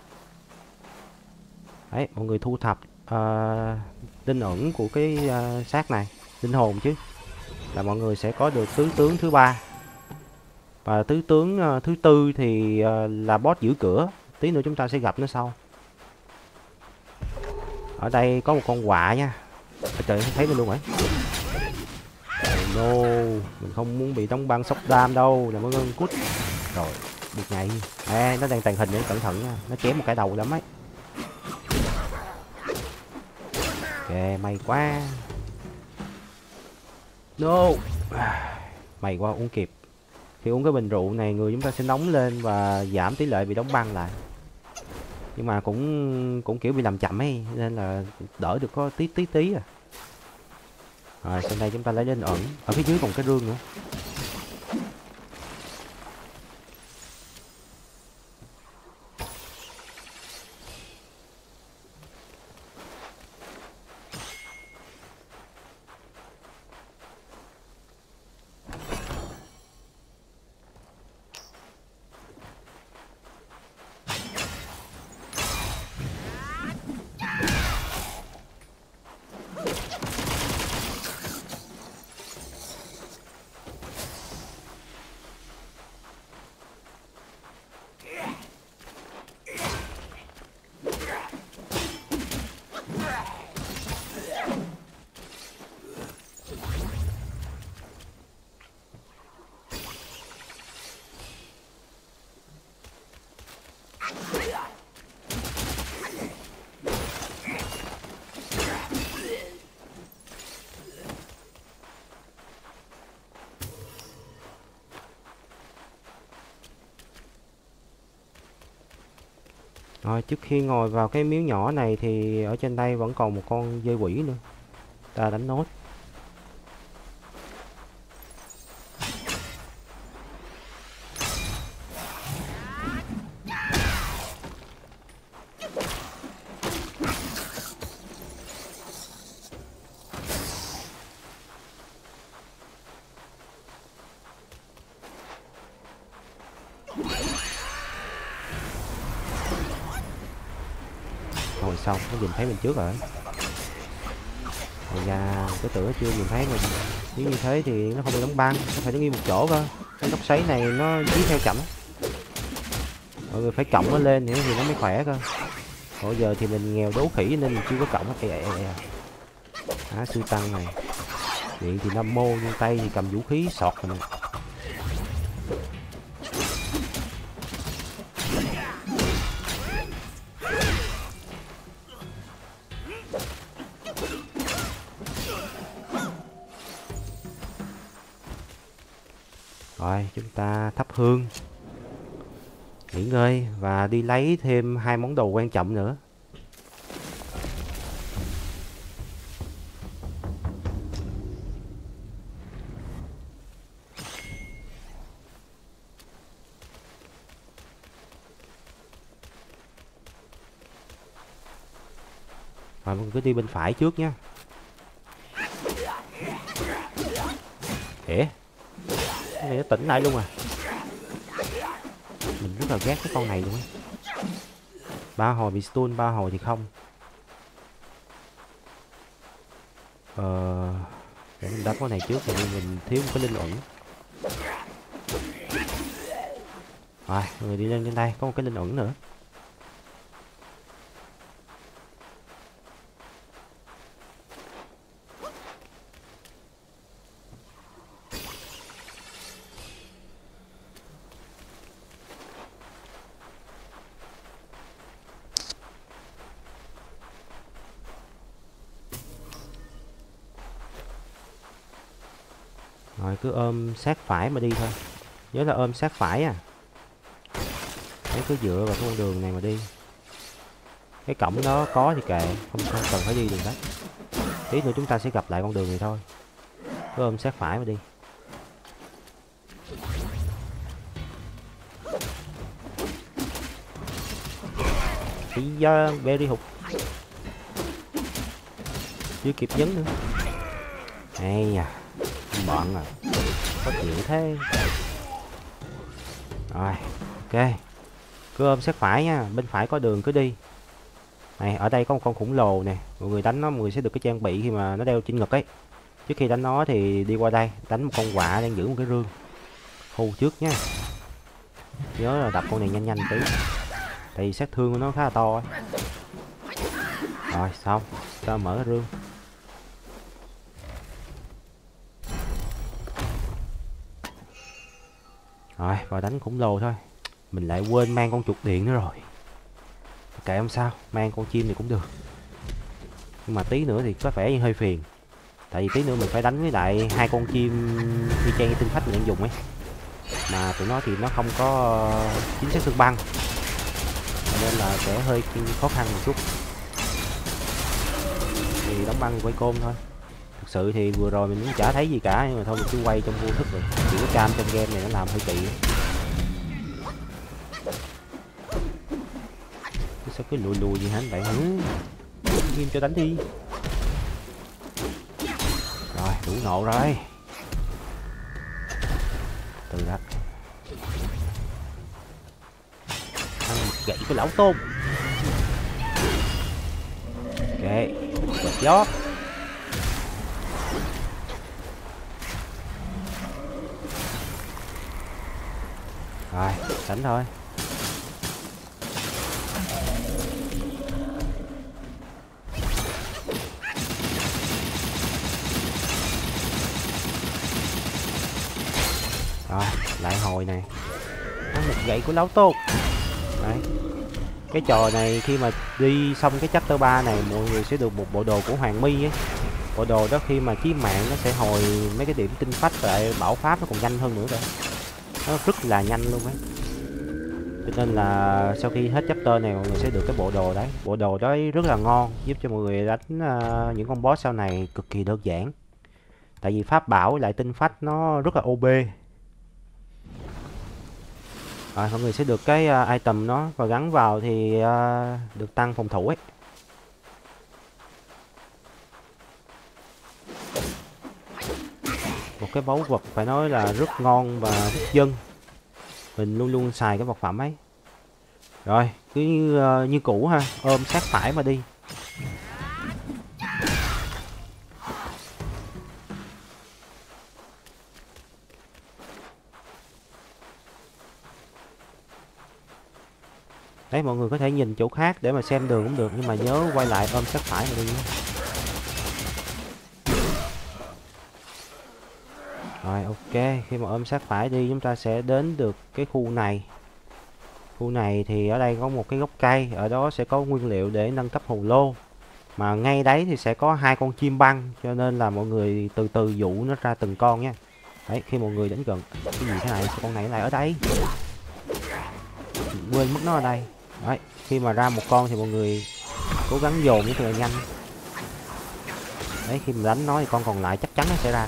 Đấy, mọi người thu thập linh ẩn của cái xác này, linh hồn chứ, là mọi người sẽ có được tứ tướng thứ 3. Và tứ tướng thứ 4 thì là boss giữ cửa. Tí nữa chúng ta sẽ gặp nó sau. Ở đây có một con quạ nha. Trời, thấy mình luôn rồi. Oh no, mình không muốn bị đóng băng sốc đam đâu nè mọi người. Cút rồi, được nhảy. Nó đang tàng hình để cẩn thận nha, nó chém một cái đầu lắm ấy. Ok, may quá. No, may quá, uống kịp. Khi uống cái bình rượu này người chúng ta sẽ nóng lên và giảm tỷ lệ bị đóng băng lại. Nhưng mà cũng kiểu bị làm chậm ấy, nên là đỡ được có tí à. Rồi sau đây chúng ta lấy đến ẩn. Ở phía dưới còn cái rương nữa. Rồi trước khi ngồi vào cái miếu nhỏ này thì ở trên đây vẫn còn một con dơi quỷ nữa. Ta đánh nốt. Rồi xong, nó nhìn thấy mình trước rồi. Rồi ra cái tựa chưa nhìn thấy mình. Nếu như thế thì nó không bị đóng băng, nó phải đứng yên một chỗ cơ. Cái tóc sấy này nó dí theo chậm. Mọi người phải cộng nó lên thì nó mới khỏe cơ. Bây giờ thì mình nghèo đố khỉ nên mình chưa có cộng nó. Sư tăng này. Điện thì Nam Mô, nhưng tay thì cầm vũ khí sọt mình. Rồi chúng ta thắp hương, nghỉ ngơi và đi lấy thêm 2 món đồ quan trọng nữa. Rồi mình cứ đi bên phải trước nhé. Ê, cái này nó tỉnh lại luôn à. Mình rất là ghét cái con này luôn á. 3 hồi bị stun, 3 hồi thì không. Để mình đánh con này trước thì mình thiếu một cái linh ẩn. Rồi, người đi lên trên đây có một cái linh ẩn nữa. Rồi cứ ôm sát phải mà đi thôi. Nhớ là ôm sát phải à. Đấy, cứ dựa vào cái con đường này mà đi. Cái cổng đó có thì kệ, không cần phải đi đường đó. Tí nữa chúng ta sẽ gặp lại con đường này thôi. Cứ ôm sát phải mà đi. Ý do berry hụt. Chưa kịp nhấn nữa. Hay à, bọn à, có chuyện thế. Rồi, ok. Cứ ôm sát phải nha, bên phải có đường cứ đi. Này, ở đây có một con khủng lồ nè. Mọi người đánh nó, mọi người sẽ được cái trang bị khi mà nó đeo trên ngực ấy. Trước khi đánh nó thì đi qua đây, đánh một con quạ đang giữ một cái rương. Hù trước nha. Nhớ là đập con này nhanh nhanh tí. Tại vì sát thương của nó khá là to ấy. Rồi xong, ta mở cái rương. Rồi vào đánh khổng lồ thôi. Mình lại quên mang con chuột điện nữa rồi. Kệ không sao, mang con chim thì cũng được. Nhưng mà tí nữa thì có vẻ hơi phiền. Tại vì tí nữa mình phải đánh với lại hai con chim y chang như tinh phách mình đang dùng ấy. Mà tụi nó thì nó không có chính xác tương băng, nên là sẽ hơi khó khăn một chút. Thì đóng băng quay côn thôi. Thực sự thì vừa rồi mình cũng chả thấy gì cả, nhưng mà thôi mình cứ quay trong vô thức rồi. Chỉ có cam trong game này nó làm hơi kỳ. Sao cứ lùi lùi gì hả anh bạn? Nghiêm cho đánh đi. Rồi đủ nộ rồi. Từ đó ăn một gậy của lão tôn. Ok, quẹt gió. Rồi đánh thôi. Rồi lại hồi này, ăn một gậy của lão tôn. Đấy, cái trò này khi mà đi xong cái chapter 3 này, mọi người sẽ được một bộ đồ của Hoàng Mi ấy. Bộ đồ đó khi mà chí mạng nó sẽ hồi mấy cái điểm tinh phách, lại bảo pháp nó còn nhanh hơn nữa rồi. Nó rất là nhanh luôn ấy. Cho nên là sau khi hết chapter này mọi người sẽ được cái bộ đồ đấy. Bộ đồ đó rất là ngon, giúp cho mọi người đánh những con boss sau này cực kỳ đơn giản. Tại vì pháp bảo với lại tinh phách nó rất là OP. Rồi mọi người sẽ được cái item nó, và gắn vào thì được tăng phòng thủ ấy. Một cái báu vật phải nói là rất ngon và rất dân. Mình luôn luôn xài cái vật phẩm ấy. Rồi cứ như cũ ha, ôm sát phải mà đi. Đấy, mọi người có thể nhìn chỗ khác để mà xem đường cũng được, nhưng mà nhớ quay lại ôm sát phải mà đi. Rồi ok, khi mà ôm sát phải đi chúng ta sẽ đến được cái khu này. Khu này thì ở đây có một cái gốc cây, ở đó sẽ có nguyên liệu để nâng cấp hồ lô. Mà ngay đấy thì sẽ có hai con chim băng, cho nên là mọi người từ từ dụ nó ra từng con nha. Đấy, khi mọi người đến gần cái gì thế này, sao con này lại ở đây? Quên mất nó ở đây. Đấy, khi mà ra một con thì mọi người cố gắng dồn nó thật là nhanh. Đấy, khi mà đánh nó thì con còn lại chắc chắn nó sẽ ra.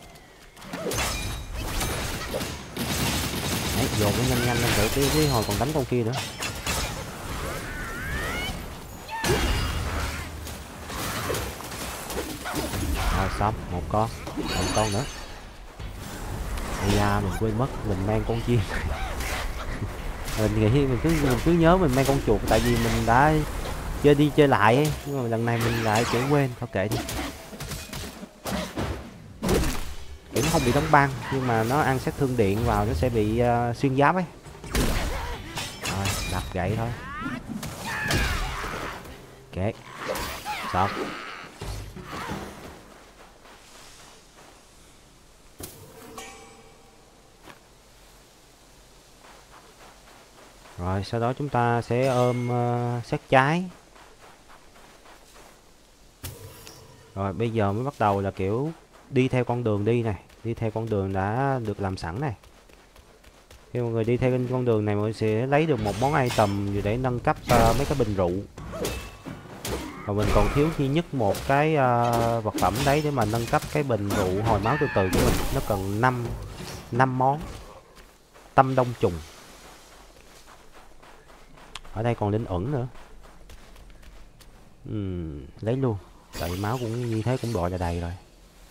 Đấy, dồn nó nhanh nhanh lên để cái hồi còn đánh con kia nữa. Rồi xong, một con nữa. Ây da, mình quên mất mình mang con chim. Mình nghĩ mình cứ nhớ mình mang con chuột, tại vì mình đã chơi đi chơi lại ấy, nhưng mà lần này mình lại kiểu quên. Thôi kệ đi. Kiểu nó không bị đóng băng, nhưng mà nó ăn sát thương điện vào nó sẽ bị xuyên giáp ấy. Rồi đập gậy thôi. Ok, xong. Rồi sau đó chúng ta sẽ ôm sát trái. Rồi bây giờ mới bắt đầu là kiểu đi theo con đường đi này. Đi theo con đường đã được làm sẵn này. Khi mọi người đi theo con đường này, mọi người sẽ lấy được một món item để nâng cấp mấy cái bình rượu. Và mình còn thiếu duy nhất một cái vật phẩm đấy để mà nâng cấp cái bình rượu hồi máu từ từ của mình. Nó cần 5 món. Tâm đông trùng. Ở đây còn linh ẩn nữa. Lấy luôn. Tại máu cũng như thế cũng gọi là đầy rồi.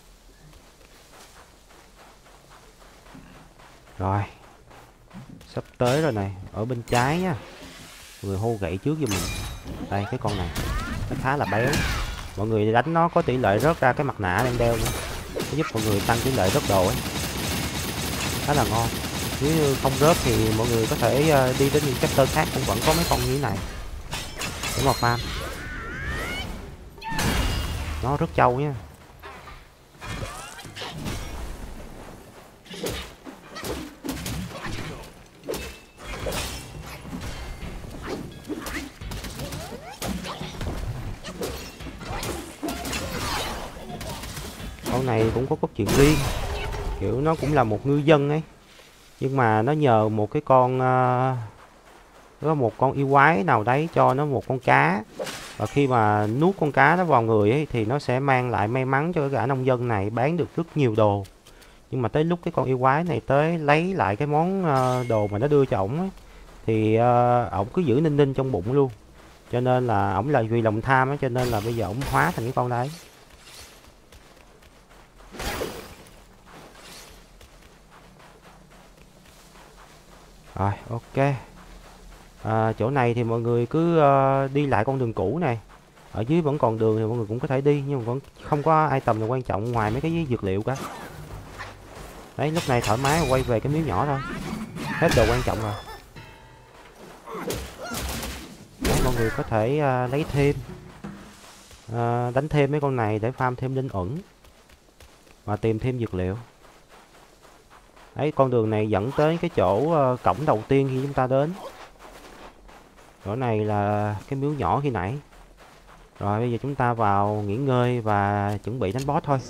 Rồi. Sắp tới rồi này. Ở bên trái nha. Người hô gậy trước giùm mình. Đây cái con này. Nó khá là béo. Mọi người đánh nó có tỷ lệ rớt ra cái mặt nạ đang đeo nữa. Nó giúp mọi người tăng tỷ lệ rớt đồ ấy. Khá là ngon. Nếu như không rớt thì mọi người có thể đi đến những chapter khác cũng vẫn có mấy con như thế này để mà farm. Nó rất trâu nhá. Con này cũng có cốt truyện riêng, kiểu nó cũng là một ngư dân ấy, nhưng mà nó nhờ một cái con có một con yêu quái nào đấy cho nó một con cá, và khi mà nuốt con cá nó vào người ấy thì nó sẽ mang lại may mắn cho cái gã nông dân này, bán được rất nhiều đồ. Nhưng mà tới lúc cái con yêu quái này tới lấy lại cái món đồ mà nó đưa cho ổng ấy, thì ổng cứ giữ ninh ninh trong bụng luôn, cho nên là ổng là vì lòng tham ấy, cho nên là bây giờ ổng hóa thành cái con đấy. Rồi, ok. Chỗ này thì mọi người cứ đi lại con đường cũ này. Ở dưới vẫn còn đường thì mọi người cũng có thể đi, nhưng mà vẫn không có item nào quan trọng ngoài mấy cái dược liệu cả. Đấy, lúc này thoải mái quay về cái miếu nhỏ thôi. Hết đồ quan trọng rồi. Đấy, mọi người có thể lấy thêm, đánh thêm mấy con này để farm thêm linh ẩn và tìm thêm dược liệu. Đấy, con đường này dẫn tới cái chỗ cổng đầu tiên khi chúng ta đến. Chỗ này là cái miếu nhỏ khi nãy. Rồi bây giờ chúng ta vào nghỉ ngơi và chuẩn bị đánh boss thôi.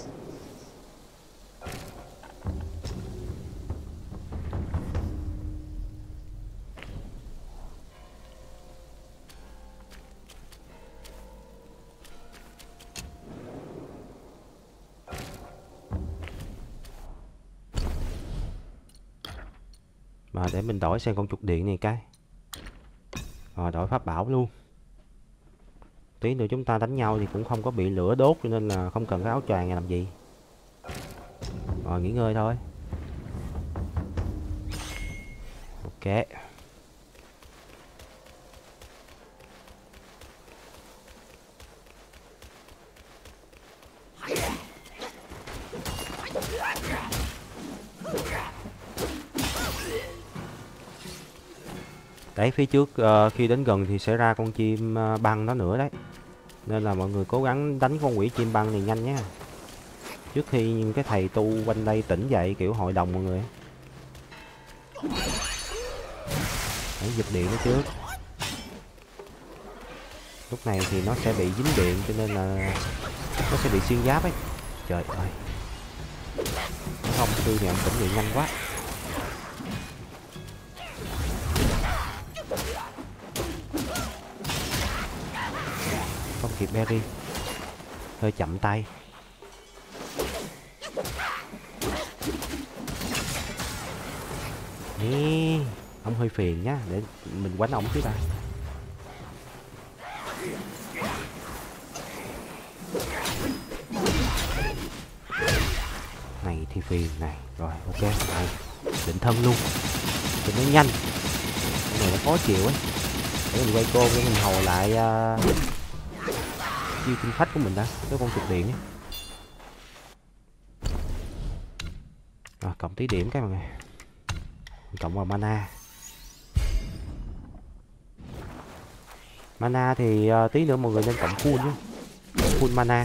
Mà để mình đổi sang con chuột điện này cái. Rồi đổi pháp bảo luôn. Tí nữa chúng ta đánh nhau thì cũng không có bị lửa đốt, cho nên là không cần cái áo choàng này làm gì. Rồi nghỉ ngơi thôi. Ok. Đấy, phía trước khi đến gần thì sẽ ra con chim băng đó nữa đấy. Nên là mọi người cố gắng đánh con quỷ chim băng này nhanh nhé. Trước khi cái thầy tu quanh đây tỉnh dậy kiểu hội đồng mọi người. Đấy, giật điện nó trước. Lúc này thì nó sẽ bị dính điện, cho nên là nó sẽ bị xuyên giáp ấy. Trời ơi. Không, sư này ông tỉnh điện nhanh quá. Không kịp berry, hơi chậm tay. Nè, ông hơi phiền nhá, để mình quánh ông chứ ta. Này thì phiền này. Rồi ok, này định thân luôn cho nó nhanh. Cái này nó khó chịu ấy. Để mình quay cô để mình hầu lại chiêu tinh phách của mình đã, cái con chuột điện ấy. Rồi cộng tí điểm cái mọi người, cộng vào mana thì tí nữa mọi người nên cộng full nhé, full mana.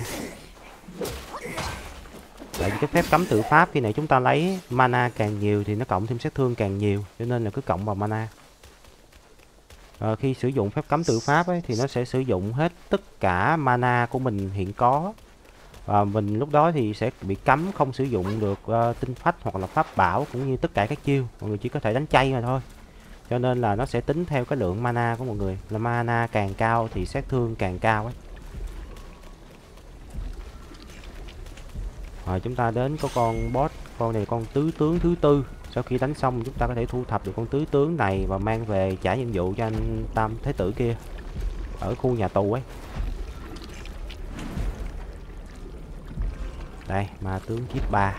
Tại vì cái phép cấm tự pháp khi này chúng ta lấy mana càng nhiều thì nó cộng thêm sát thương càng nhiều, cho nên là cứ cộng vào mana. Khi sử dụng phép cấm tự pháp ấy, thì nó sẽ sử dụng hết tất cả mana của mình hiện có, và mình lúc đó thì sẽ bị cấm không sử dụng được tinh phách hoặc là pháp bảo cũng như tất cả các chiêu. Mọi người chỉ có thể đánh chay mà thôi, cho nên là nó sẽ tính theo cái lượng mana của mọi người, là mana càng cao thì sát thương càng cao ấy. Rồi chúng ta đến có con boss, con này con tứ tướng thứ tư. Sau khi đánh xong chúng ta có thể thu thập được con tứ tướng này và mang về trả nhiệm vụ cho anh Tam Thế Tử kia ở khu nhà tù ấy. Đây, ma tướng kiếp 3.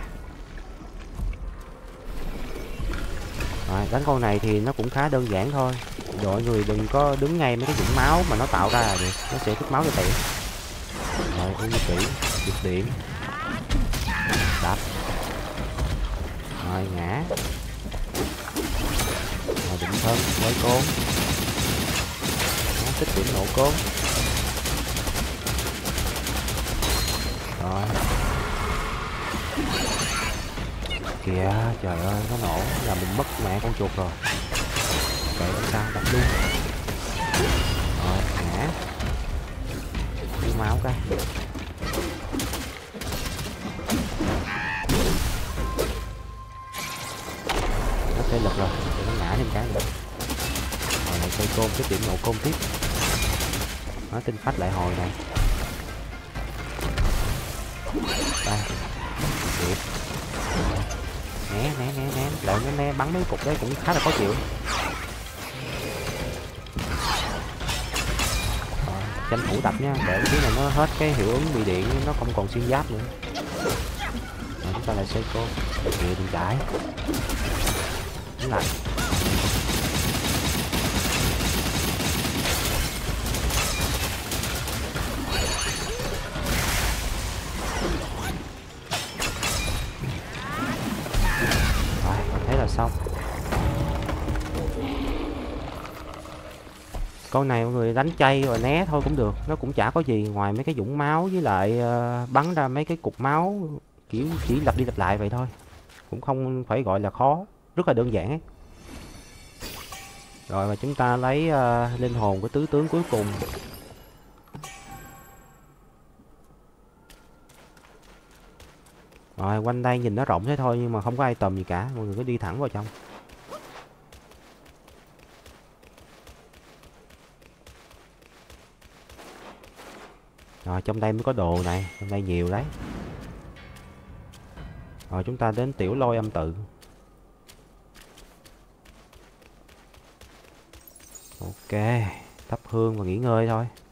Rồi, đánh con này thì nó cũng khá đơn giản thôi. Mọi người đừng có đứng ngay mấy cái vũng máu mà nó tạo ra là được, nó sẽ tích máu cho tiện. Rồi, ưu kỹ, trực điện. Đập. Rồi, ngã. Rồi, định thân, quay côn. Đó, tích điểm nổ côn. Kìa, trời ơi, nó nổ là mình mất mẹ con chuột rồi. Vậy không sao, đập luôn. Rồi, ngã. Đưa máu cái. Nó sẽ lực rồi, để nó ngã thêm cái nữa. Rồi này cây côn, cái điểm nổ côn tiếp. Nó tinh phách lại hồi này. Đây. Được. Né lại nó né bắn mấy cục đấy cũng khá là khó chịu. Rồi, tranh thủ đập nha, để cái này nó hết cái hiệu ứng bị điện, nó không còn xuyên giáp nữa. Rồi, chúng ta lại xây cô kìa, đừng chạy. Đánh lại. Thế là xong. Con này mọi người đánh chay rồi né thôi cũng được, nó cũng chả có gì ngoài mấy cái dũng máu với lại bắn ra mấy cái cục máu, kiểu chỉ lặp đi lặp lại vậy thôi, cũng không phải gọi là khó, rất là đơn giản ấy. Rồi và chúng ta lấy linh hồn của tứ tướng cuối cùng. Rồi quanh đây nhìn nó rộng thế thôi nhưng mà không có ai tầm gì cả, mọi người cứ đi thẳng vào trong. Rồi trong đây mới có đồ này, trong đây nhiều đấy. Rồi chúng ta đến tiểu lôi âm tự. Ok, thắp hương và nghỉ ngơi thôi.